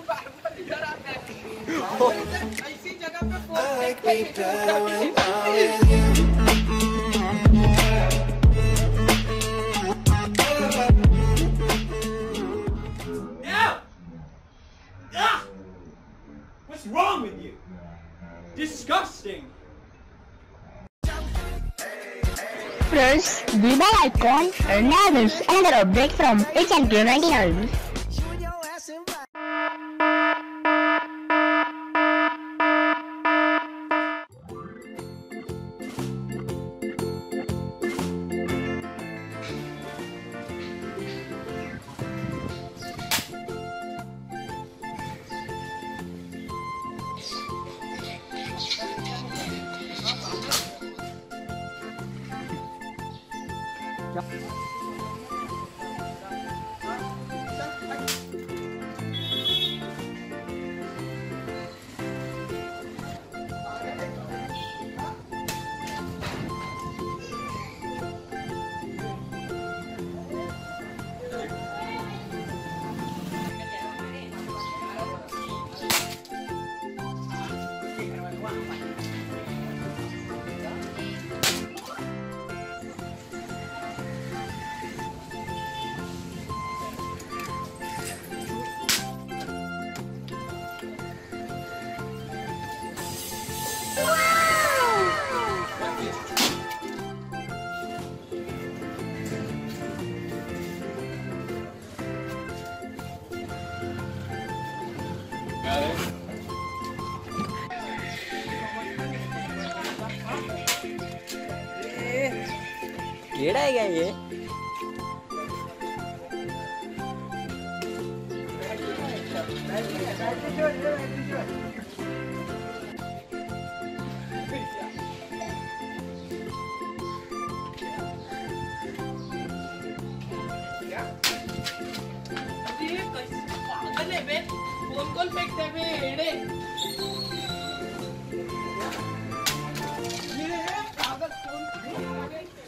बार इधर आता है ऐसी जगह पे phone What's wrong with you? Disgusting. Press the bell icon and now there's another update from HMQ 99. केड़ा है क्या ये? पागल है बे फोन कॉल फेंकते बे एड़े ये पागल फोन